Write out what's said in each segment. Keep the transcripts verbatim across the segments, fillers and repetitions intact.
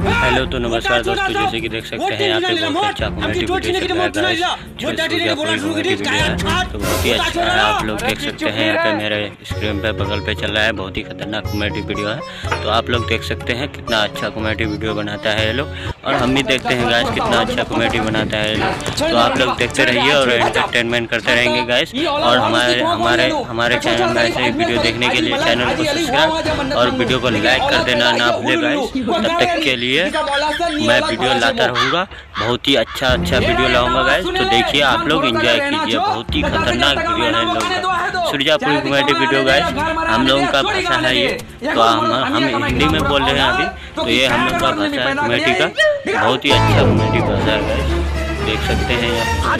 Hello तो नमस्कार दोस्तों, जैसे कि देख सकते हैं यहाँ पे बहुत अच्छा कॉमेडी वीडियो चल रहा है गाइस। जो सूर्या पूरी कॉमेडी वीडियो है तो बहुत ही अच्छा है, आप लोग देख सकते हैं। यहाँ पे मेरे स्क्रीन पे बगल पे चल रहा है, बहुत ही खतरनाक कॉमेडी वीडियो है। तो आप लोग देख सकते हैं कितना अच्छा कॉमेडी वीडियो बनाता है ये लोग, और हम भी देखते हैं गाइस कितना अच्छा कॉमेडी बनाता है ये लोग। तो आप लोग देखते रहिए और एंटरटेनमेंट करते रहेंगे गाइस। और हमारे हमारे हमारे चैनल में ऐसे वीडियो देखने के लिए चैनल को सब्सक्राइब और वीडियो को लाइक कर देना ना भूले गाइस। तब तक के लिए मैं वीडियो लाता रहूँगा, बहुत ही अच्छा अच्छा वीडियो लाऊंगा गाइस। तो देखिए आप लोग एंजॉय कीजिए, बहुत ही खतरनाक वीडियो है इन लोगों का, सूर्यापुरी कॉमेडी वीडियो गाइस। हम लोगों का भाषा है ये, तो हम हम हिंदी में बोल रहे हैं अभी, तो ये हम लोग का भाषा है कॉमेडी का, बहुत ही अच्छा कॉमेडी भाषा है गाइस। देख सकते हैं यहाँ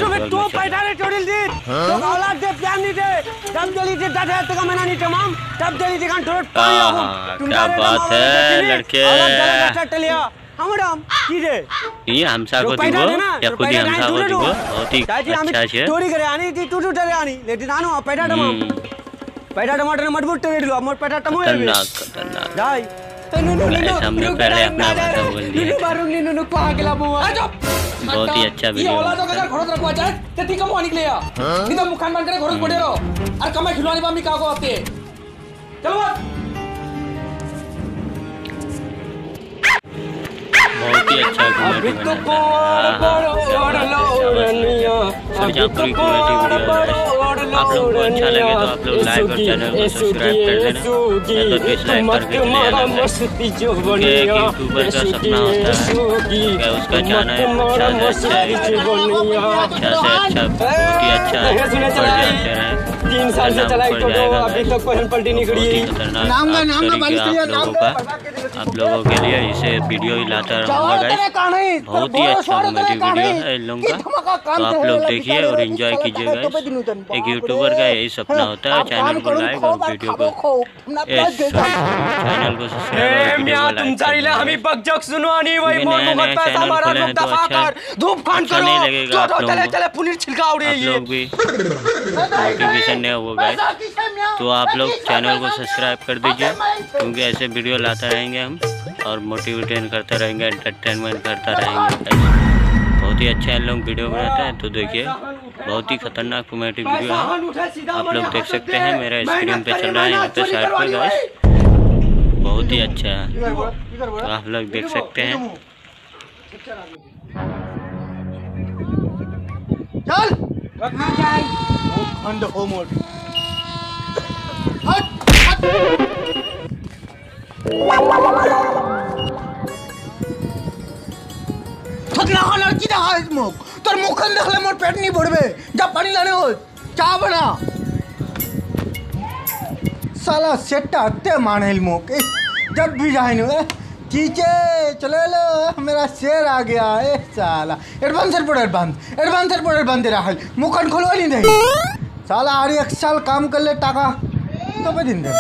क्या बात है लड़के। ये हमसा को दिगो या खुद ही हमसा को दिगो, बहुत ही अच्छा है। चोरी करे आनी थी टू टू टरे आनी लेकिन आनो पैटा टमाटर पैटा टमाटर मत बुट रे लो मोर पैटा टमाटर खतरनाक खतरनाक जाई हमने पहले अपना भाषा बोल दिया, बहुत ही अच्छा वीडियो। ओला तो अगर घरत रखवा जाए ते ती कमो निकले या ती तो मुखान बंद करे घरत पड़े रहो और कमाई खिलवानी बामी का को आते चलो बहुत ही अच्छा कॉमेडी बनाता है। आप लोग को अच्छा लगे तो आप लोग लाइक और चैनल को सब्सक्राइब कर देना, नहीं तो डिसलाइक करके चले जाना। एक यूट्यूबर का सपना होता है क्या उसका जाना है अच्छा से अच्छा अच्छा से अच्छा बहुत ही अच्छा ऊपर जाते हैं। तीन साल से चलाई तो अभी तक कोई पलटी नहीं करी है। नाम का नाम आप लोगों का आप लोगों के लिए इसे वीडियो ही लाता रहूँगा गाइस। बहुत ही अच्छा कॉमेडी वीडियो है इन लोगों का, तो आप लोग देखिए और एंजॉय कीजिए गाइस। एक यूट्यूबर का यही सपना होता है, चैनल को लाइक और वीडियो को चैनल को सब्सक्राइब और वीडियो को लाइक कर देना। हमें बकजक सुनवानी वही मोर नया मुखत नया पैसा चैनल मारा खोले हैं तो अच्छा धूप खान अच्छा करो नहीं लगेगा आप लोगों चले को, चले पुलिस छिलका उड़े आप लोग भी मोटिवेशन नहीं होगा गाइस। तो आप लोग चैनल को सब्सक्राइब कर दीजिए, क्योंकि ऐसे वीडियो लाते रहेंगे हम और मोटिवेशन करते रहेंगे, एंटरटेनमेंट करता रहेंगे गाइस। बहुत ही अच्छा इन लोग वीडियो बनाते हैं, तो देखिए बहुत ही खतरनाक कॉमेडी वीडियो है। आप लोग देख सकते हैं मेरा स्क्रीन पे चल रहा है यहाँ पे साइड पे गाइस, बहुत ही अच्छा है, तो आप लोग देख सकते हैं। चल खंड हो मोड हट हट थकला हो लड़की दा हाथ मुख तोर मुखन देखले मोर पेट नहीं बढ़बे, जा पानी लाने हो चाय बना। साला सेट आते मानेल मुख जब भी जाए न चीचे चले लो मेरा शेर आ गया ए साला advance airport advance advance airport advance दे रहा है मुखन खोलवा नहीं दे साला आरी एक साल काम कर ले टाका तो पे दिन दे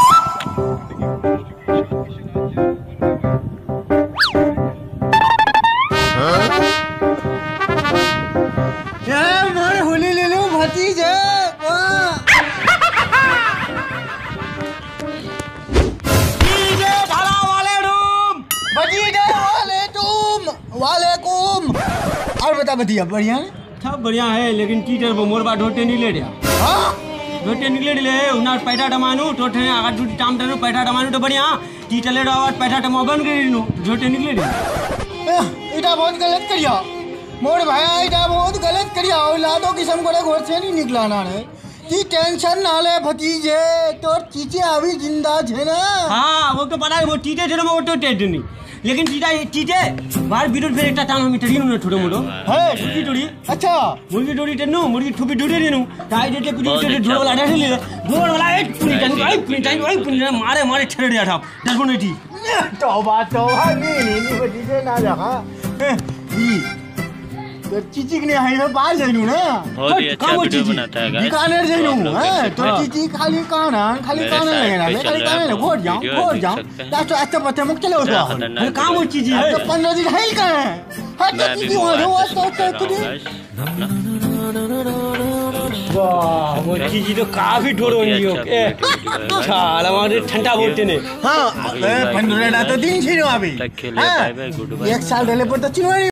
होली ले लो भतीजे वालेकुम। और बता बतिया बढ़िया है सब बढ़िया है, लेकिन टीचर वो मोर बा ढोटे नहीं ले दिया। हां ढोटे निकले ले उना पैटा टमानु टोटे आगा टूटी टाम टनु पैटा टमानु तो बढ़िया टीचर ले आवाज पैटा टमा बन गई नु ढोटे निकले दिया। इटा बहुत गलत करिया मोर भाई, इटा बहुत गलत करिया औलादों किस्म को घर से नहीं निकलाना रे की टेंशन ना ले भतीजे, तोर चीचे अभी जिंदा है ना। हां वो तो पता है, वो टीचर थे ना वो तो टेट नहीं, लेकिन चीटा चीटे बाहर बिरुद पे एकटा टांग हमें टड़ी नु छोटे मोटो है मुर्गी टोड़ी। अच्छा मुर्गी टोड़ी टेनु मुर्गी ठुपी टोड़ी देनु ताई देते कुछ टेट ढोल वाला डाल ले ढोल वाला एक पुनी टाइम आई पुनी टाइम आई पुनी मारे मारे छेड़ दिया था दस मिनट ही तो बात तो है नहीं नहीं भतीजे ना लगा ई तो चीची ने है बाहर जाइनु ना, बहुत ही अच्छा वीडियो बनाता है गाइस। बीकानेर जाइनु है तो चीची खाली काना खाली काना लगेना ले खाली काना घोट जाओ घोट जाओ तो अच्छा पत्ते मुक चले उसको अरे काम वो चीज है तो पंद्रह दिन है का है हट चीची हो रहा है तो तो वाह वो चीजी तो काफी ढोर होनी हो ए साला हमारे ठंडा बोलते ने हाँ पंद्रह तो दिन छिनो अभी हाँ एक साल पहले पर तो चिनवाई